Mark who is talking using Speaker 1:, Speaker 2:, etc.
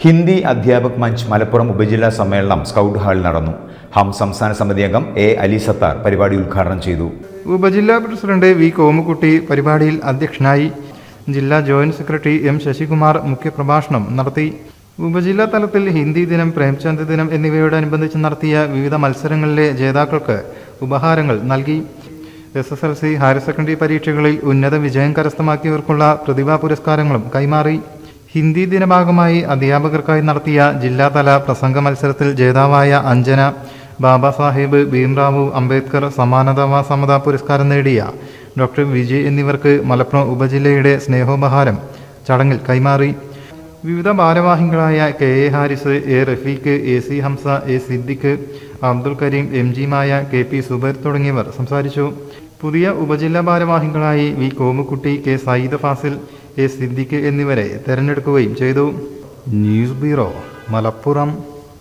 Speaker 1: Hindi അധ്യാപക് Munch Malappuram ഉപജില്ലാ സമ്മേളനം scout ഹാളിൽ നടന്നു. ഹം സംസ്ഥാന സമിതി അംഗം എ അലി സത്താർ പരിപാടി ഉദ്ഘാടനം ചെയ്തു.
Speaker 2: ഉപജില്ലാ പ്രസിഡന്റ് വി കോമുകുട്ടി പരിപാടിയിൽ അധ്യക്ഷനായി. ജില്ലാ ജോയിന്റ് സെക്രട്ടറി എം ശശികുമാർ മുഖ്യപ്രഭാഷണം നടത്തി. ഉപജില്ലാ തലത്തിൽ ഹിന്ദി ദിനം, പ്രേംചന്ദ് ദിനം എന്നിവയോടനുബന്ധിച്ച് നടത്തിയ വിവിധ മത്സരങ്ങളിലെ ജേതാക്കൾക്ക് ഉപഹാരങ്ങൾ നൽകി. SSLC, ഹയർ സെക്കൻഡറി പരീക്ഷകളിൽ ഉന്നത വിജയം കരസ്ഥമാക്കിയവർക്കുള്ള പ്രതിഭാ പുരസ്കാരങ്ങളും കൈമാറി. ഹിന്ദി ദിനഭാഗമായി അധ്യാപകർക്കായി നടത്തിയ ജില്ലാതല പ്രസംഗ മത്സരത്തിൽ ജേതാവായ അഞ്ജന, ബാബാ സാഹേബ് ഭീംറാവു അംബേദ്കർ സമാനതാ സമത പുരസ്കാരം നേടിയ ഡോക്ടർ വിജയ് എന്നിവർക്ക് മലപ്പുറം ഉപജില്ലയുടെ സ്നേഹോപഹാരം ചടങ്ങിൽ കൈമാറി. വിവിധ ഭാരവാഹികളായ KA Haris, A Rafeeq, AC Hamza, A Siddique, Abdul Kareem, MG Maya, KP Zubair തുടങ്ങിയവർ സംസാരിച്ചു. പുതിയ ഉപജില്ലാ ഭാരവാഹികളായി V Komukutty, K Sayyid Fazil, A Siddique എന്നിവരെ തെരഞ്ഞെടുക്കുകയും ചെയ്തു. News bureau, Malappuram.